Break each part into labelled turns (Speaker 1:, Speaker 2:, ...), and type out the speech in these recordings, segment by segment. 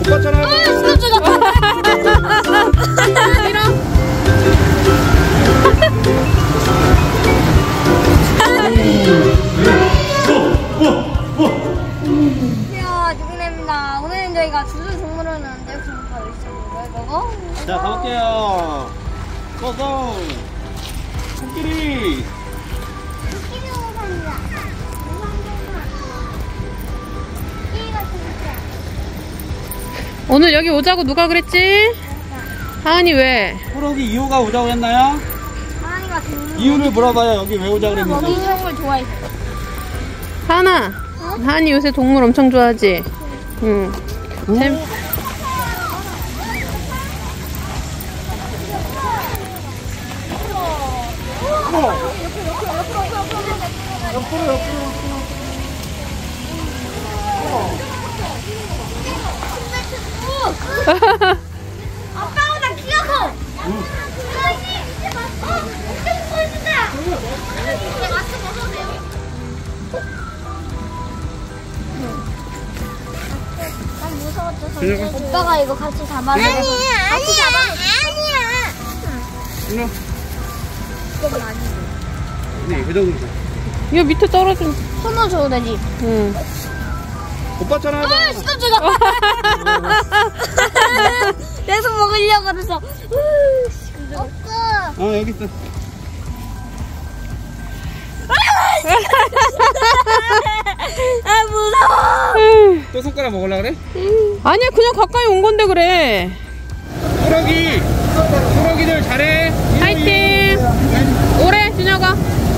Speaker 1: 오빠처럼 해봐.
Speaker 2: 안녕하세요, 누구입니다. 오늘은 저희가 주주 동물원 오는데 구독과 열심히 먹어.
Speaker 1: 자, 가볼게요. 고고. 코끼리.
Speaker 3: 오늘 여기 오자고 누가 그랬지? 하은이 왜?
Speaker 1: 호록이 이유가 오자고 했나요?
Speaker 2: 하은이가
Speaker 1: 이유를 물어봐요. 여기 왜 오자고 그랬는지.
Speaker 2: 먹이는 걸 좋아해서.
Speaker 3: 하은아, 하은이 요새 동물 엄청 좋아하지? 응.
Speaker 1: 옆으로.
Speaker 2: 아빠보다 키가 커. 난 무서웠어. 오빠가 이거 같이 잡아줘. 아니야.
Speaker 1: 일로.
Speaker 2: 이건 아니지.
Speaker 1: 네, 그 정도.
Speaker 3: 이거 밑에 떨어진.
Speaker 2: 손으로 줘도 되지.
Speaker 3: 응.
Speaker 1: 오빠처럼 해봐.
Speaker 2: 내 손 먹으려고 그래서. 오빠.
Speaker 1: 여기 있어.
Speaker 2: 아 무서워.
Speaker 1: 또 손가락 먹으려고 그래?
Speaker 3: 아니야, 그냥 가까이 온 건데 그래.
Speaker 1: 호록이들 잘해.
Speaker 3: 화이팅! 오래, 준혁아.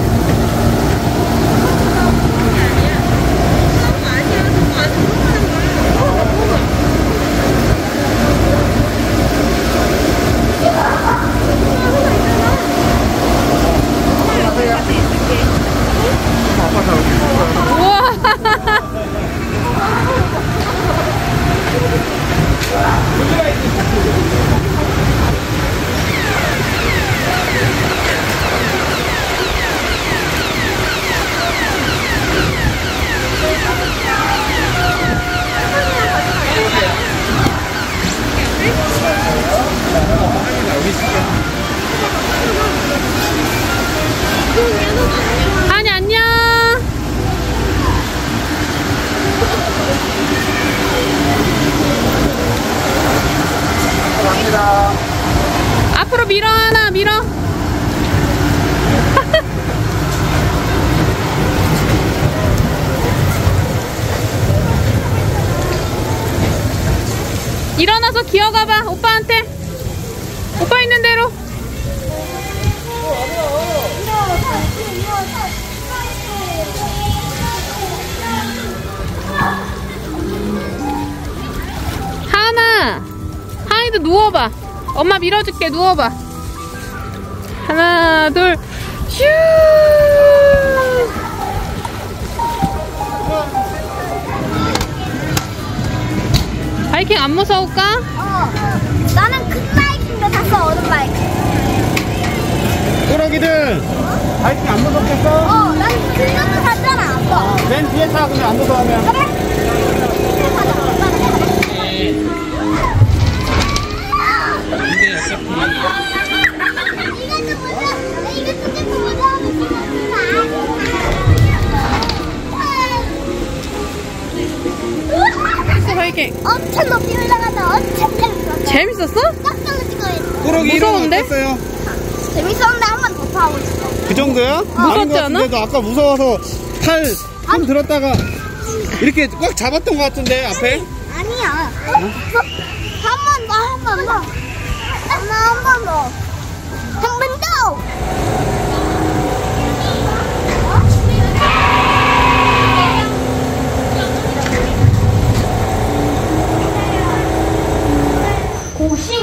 Speaker 3: 하은이 안녕.
Speaker 1: 감사합니다.
Speaker 3: 앞으로 밀어, 하나 밀어. 일어나서 기어가봐. 오빠한테. 오빠 있는 대로. 하은아, 하은이도 누워봐. 엄마 밀어줄게. 누워봐. 하나, 둘, 슈. 바이킹 안 무서울까?
Speaker 2: 나는 큰 바이킹도 탔어. 어른 바이킹.
Speaker 1: 호록이들 바이킹 안 무섭겠어?
Speaker 2: 나는 큰 것도 탔잖아. 아빠.
Speaker 1: 맨 뒤에 타. 그냥 안 무서워하면.
Speaker 2: 그래?
Speaker 3: 바이킹
Speaker 2: 엄청 높이 올라가서 엄청 재밌었어.
Speaker 3: 재밌었어?
Speaker 2: 깜짝 놀랐어.
Speaker 1: 호록이
Speaker 3: 무서운데?
Speaker 1: 어땠어요?
Speaker 2: 재밌었는데 한 번 더 타고 싶어.
Speaker 1: 그 정도야?
Speaker 3: 무섭지 않아?
Speaker 1: 너 아까 무서워서 손 들었다가 이렇게 꽉 잡았던 것 같은데 앞에?
Speaker 2: 아니야. 한 번 더, 한 번 더. 엄마 한 번 더. 한 번 더. 고싱.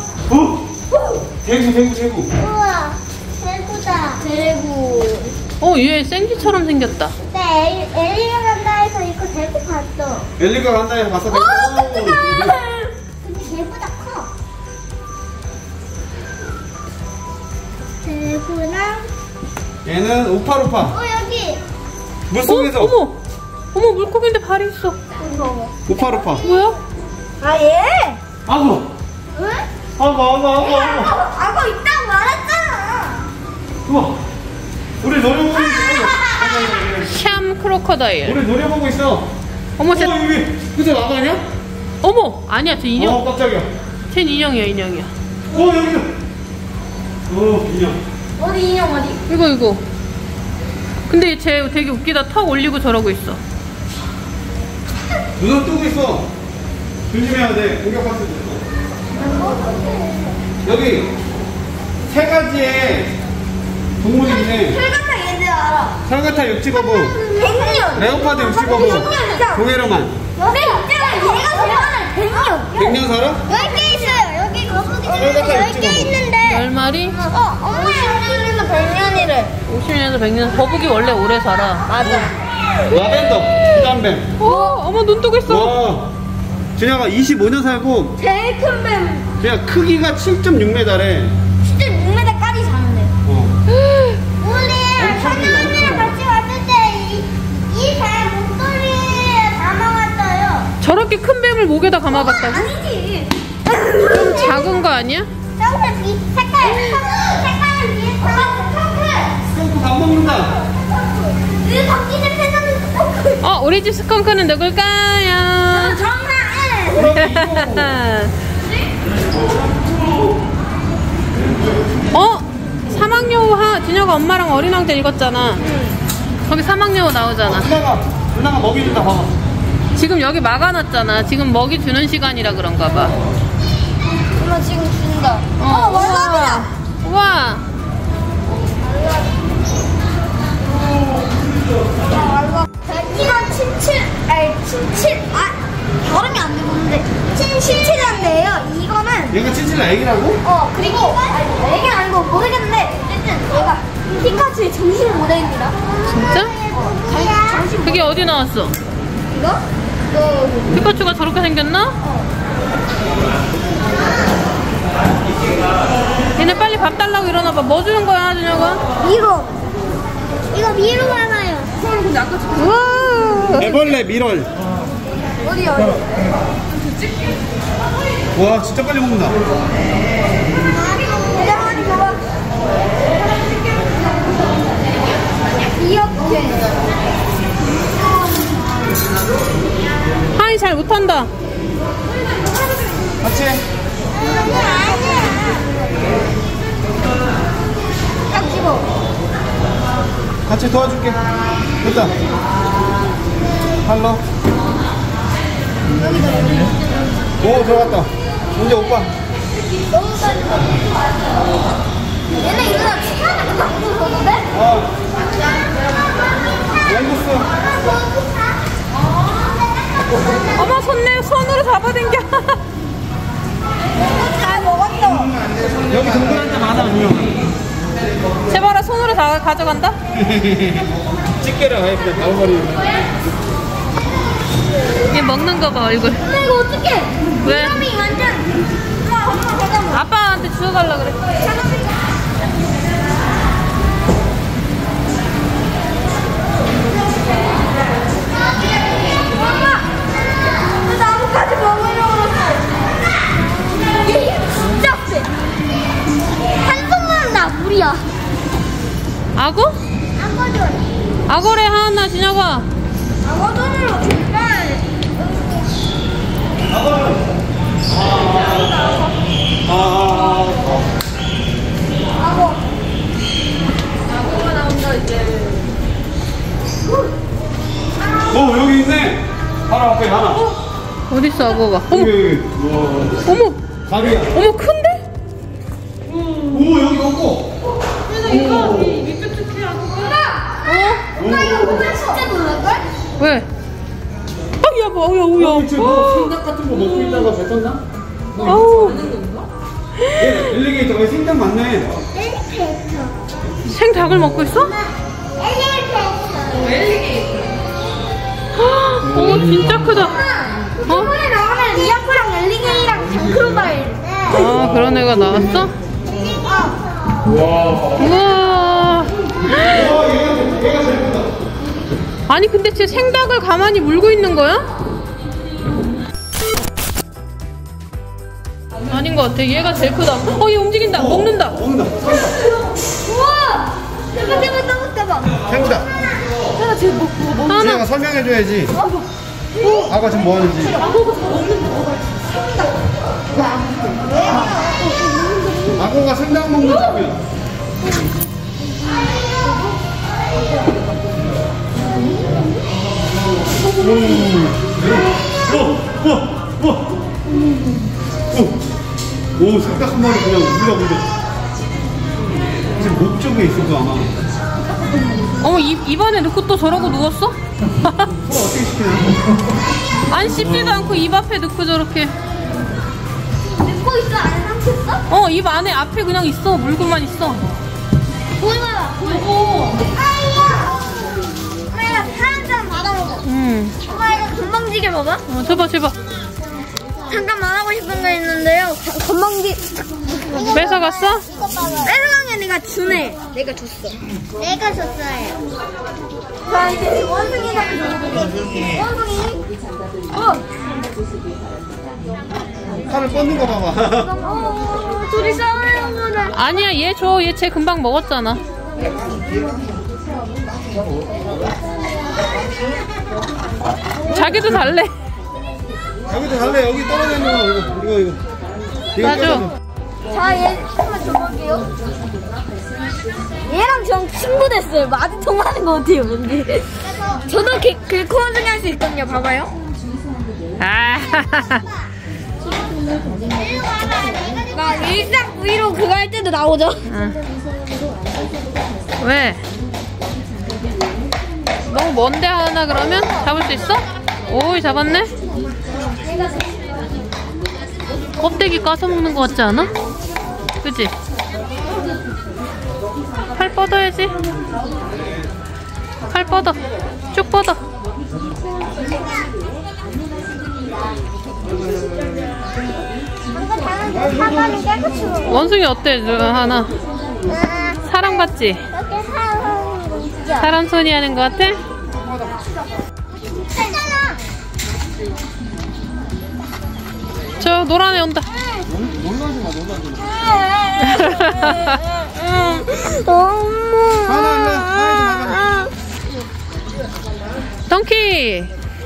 Speaker 1: 대구.
Speaker 2: 우와, 대구다. 대구.
Speaker 3: 얘 생쥐처럼 생겼다.
Speaker 2: 네, 엘리가 간다 해서 이거 대구 봤어.
Speaker 1: 엘리가 간다 해서 봤어.
Speaker 2: 근데 대구다 커. 대구랑.
Speaker 1: 얘는 우파루파.
Speaker 2: 여기.
Speaker 1: 물속에서.
Speaker 3: 어머 물고기인데 발이 있어.
Speaker 2: 무서워.
Speaker 1: 우파루파.
Speaker 3: 뭐야?
Speaker 2: 아, 얘?
Speaker 1: 악어.
Speaker 2: 응?
Speaker 1: 악어.
Speaker 2: 악어 있다고 말했잖아.
Speaker 1: 우와. 우리 노려보고 있어.
Speaker 3: 샴 크로커다일.
Speaker 1: 우리 노려보고 있어.
Speaker 3: 어머, 쟤,
Speaker 1: 여기. 그저 악어 아니야?
Speaker 3: 어머! 아니야, 쟤 인형.
Speaker 1: 깜짝이야.
Speaker 3: 쟤 인형이야.
Speaker 1: 여기도. 인형.
Speaker 2: 어디 인형 어디?
Speaker 3: 이거. 근데 쟤 되게 웃기다. 턱 올리고 저러고 있어.
Speaker 1: 눈을 뜨고 있어. 조심해야 돼. 공격할 수 있어. 여기 세 가지의 동물이 있네.
Speaker 2: 철같아 얘들 알아.
Speaker 1: 설가타 육지거부,
Speaker 2: 백년.
Speaker 1: 레오파드 육지거부, 도베르만.
Speaker 2: 여기 있잖아. 얘가 제일 많아. 백년.
Speaker 1: 100년 살아?
Speaker 2: 10개 있어요. 여기 거북이
Speaker 1: 철갑다
Speaker 2: 10개
Speaker 1: 육지거부.
Speaker 3: 열
Speaker 2: 있는데.
Speaker 3: 마리?
Speaker 2: 엄마 여기서 100년이래.
Speaker 3: 50년에서 100년. 거북이 원래 오래 살아.
Speaker 2: 맞아.
Speaker 1: 라벤더, 부담뱀.
Speaker 3: 어머, 눈 뜨고 있어.
Speaker 1: 와, 준혁아 25년 살고
Speaker 2: 제일 큰 뱀.
Speaker 1: 그냥 크기가 7.6m래.
Speaker 2: 진짜 6m까지 사는데. 우리 선우 언니랑 같이 왔을 때 이 뱀 목소리에 담아왔어요.
Speaker 3: 저렇게 큰 뱀을 목에다 감아봤다고?
Speaker 2: 아니지.
Speaker 3: 좀 작은 거 아니야?
Speaker 2: 저기서 색깔 비슷한 핑크.
Speaker 1: 스컹크 밥 먹는다.
Speaker 2: 이 바퀴 냄새 나는 핑크.
Speaker 3: 우리 집 스컹크는 누굴까요?
Speaker 2: 정말.
Speaker 3: 사막여우 진혁아 엄마랑 어린왕 때 읽었잖아. 거기 사막여우 나오잖아.
Speaker 1: 누나가 먹이 준다 봐봐.
Speaker 3: 지금 여기 막아놨잖아. 지금 먹이 주는 시간이라 그런가 봐.
Speaker 2: 엄마 지금 준다.
Speaker 3: 월남이다. 우와.
Speaker 2: 이건 친칠. 발음이 안 되는데. 친칠한데요. 이거는.
Speaker 1: 얘가 친칠라 애기라고?
Speaker 2: 그리고 얘는 아니고 모르겠는데 어쨌든 얘가 피카츄의 정식 모델입니다.
Speaker 3: 진짜?
Speaker 2: 정식
Speaker 3: 그게 어디 나왔어?
Speaker 2: 이거?
Speaker 3: 피카츄가 저렇게 생겼나? 얘네 빨리 밥 달라고 일어나봐. 뭐 주는 거야, 준혁아?
Speaker 2: 이거 미로 하나요.
Speaker 3: 우와.
Speaker 1: 애벌레 미럴.
Speaker 2: 어디요?
Speaker 1: 와 진짜 빨리 먹는다.
Speaker 2: 대장아리 줘봐. 이렇게.
Speaker 3: 하이 잘 못한다.
Speaker 1: 같이 해.
Speaker 2: 아니야. 딱 집어.
Speaker 1: 같이 도와줄게. 됐다. 팔로. 오 들어갔다. 이제 오빠.
Speaker 2: 너무 빨리. 얘네 이거 치카는 갖고 오는데?
Speaker 1: 앵구스.
Speaker 3: 어머 손으로 잡아당겨.
Speaker 2: 잘 먹었어.
Speaker 1: 여기 동그란 데 많아 준혁아.
Speaker 3: 제발아 손으로 다 가져간다.
Speaker 1: 집게라 해 그냥 나와버리면.
Speaker 3: 얘 먹는 거 봐 얼굴.
Speaker 2: 근데 이거 어떡해?
Speaker 3: 왜?
Speaker 2: 사람이 완전. 엄마 잠깐만.
Speaker 3: 아빠한테 주워달라 그래.
Speaker 2: 엄마! 나뭇가지 먹으려고 그랬어. 얘 진짜 세. 한 손만 나 물이야.
Speaker 3: 악어?
Speaker 2: 악어전.
Speaker 3: 악어래 하나 진혁아.
Speaker 2: 악어전으로 정말. 악어. 악어가 나온다 이제.
Speaker 1: 여기 있네. 바로 앞에 하나.
Speaker 3: 어딨어 악어가? 어머
Speaker 1: 여기.
Speaker 3: 어머
Speaker 1: 밥이야.
Speaker 3: 어머 큰데?
Speaker 1: 오 여기 없고.
Speaker 2: 엄마 이거 보면 진짜 놀랄걸?
Speaker 3: 왜? 어우야.
Speaker 1: 생닭 같은 거 먹고 있다가 뱉었나?
Speaker 3: 아우
Speaker 1: 얘 엘리게이터. 여기 생닭 많네.
Speaker 2: 엘리베이터.
Speaker 3: 생닭을 먹고 있어?
Speaker 2: 엘리베이터.
Speaker 3: 오 진짜 크다.
Speaker 2: 이번에 나오는 리아프랑 엘리게이랑 장크로바일.
Speaker 3: 그런 애가 나왔어? 우와.
Speaker 1: 얘가 제일 크다.
Speaker 3: 아니 근데 쟤 생닭을 가만히 물고 있는 거야? 아닌 것 같아. 얘가 제일 크다. 얘 움직인다. 먹는다.
Speaker 1: 먹는다.
Speaker 2: 우와! 대박, 대박.
Speaker 1: 생다.
Speaker 2: 하나 지금 뭐
Speaker 3: 하나.
Speaker 1: 지혜가 설명해줘야지. 아까 지금 뭐 하는지. 악어가 생닭 먹는 장면. 오, 생닭 한 마리 그냥 우리가 근데 지금 목 쪽에 있을 거 아마.
Speaker 3: 입안에 넣고 또 저러고 누웠어?
Speaker 1: 그럼 어떻게 시키냐?
Speaker 3: 안 씹지도 않고 입 앞에 넣고 저렇게.
Speaker 2: 듣고 있어? 안 삼켰어?
Speaker 3: 입 안에 앞에 그냥 있어. 물고만 있어.
Speaker 2: 보여봐, 보고. 아이야! 엄마, 이거 사람 받아먹어. 엄마, 이거 건방지게 봐봐.
Speaker 3: 줘봐.
Speaker 2: 잠깐만 하고 싶은 게 있는데요. 건방지.
Speaker 3: 뺏어갔어?
Speaker 2: 뺏어간 게 내가 주네. 내가 줬어. 내가 줬어요. 저한테 원숭이가 원숭이.
Speaker 1: 칼을 뻗는 거 봐봐.
Speaker 2: 둘이 싸워요, 오늘.
Speaker 3: 아니야, 얘 줘. 얘 쟤 금방 먹었잖아. 자기도 달래.
Speaker 1: 여기도 달래. 여기 떨어져 있는 거 이거.
Speaker 3: 놔줘.
Speaker 2: 자, 얘 한번 줘볼게요. 얘랑 저랑 친구 됐어요. 마주 통하는 거 같아요, 왠지. 저도 그 원숭이 할 수 있거든요. 봐봐요. 막 일상 브이로그 그거 할 때도 나오죠.
Speaker 3: 왜? 너무 먼데 하나 그러면? 잡을 수 있어? 오이, 잡았네? 껍데기 까서 먹는 거 같지 않아? 그치? 팔 뻗어야지. 팔 뻗어. 쭉 뻗어.
Speaker 2: 사과는 깨끗이 먹어.
Speaker 3: 원숭이 어때? 하나. 사람 같지?
Speaker 2: 이렇게 사람 있죠.
Speaker 3: 사람 손이 하는 거 같아?
Speaker 2: 했잖아.
Speaker 3: 저 노란 애 온다.
Speaker 1: 놀라지 마.
Speaker 2: 엄마.
Speaker 1: 하나.
Speaker 3: 덩키.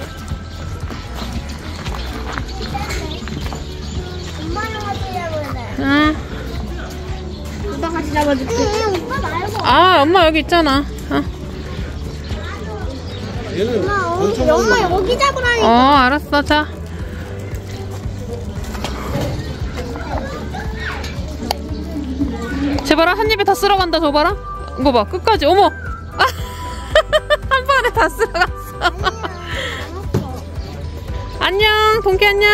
Speaker 2: 엄마랑 같이 잡을래.
Speaker 3: 응.
Speaker 2: 오빠 같이 잡아줄게. 오빠 말고.
Speaker 3: 엄마 여기 있잖아.
Speaker 1: 얘는
Speaker 2: 엄마 여기 잡으라니까.
Speaker 3: 알았어. 자. 제발아, 한 입에 다 쓸어간다. 저 봐라. 이거 봐. 끝까지. 어머. 한 번에 다 쓸어갔어. 안녕. 동키 안녕.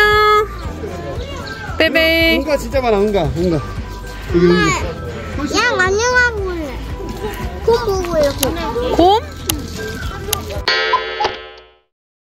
Speaker 3: 베베.
Speaker 1: 응가 진짜 많아. 응가.
Speaker 2: 양 안녕하고 올래. 곰 보고 이렇게.
Speaker 3: 곰?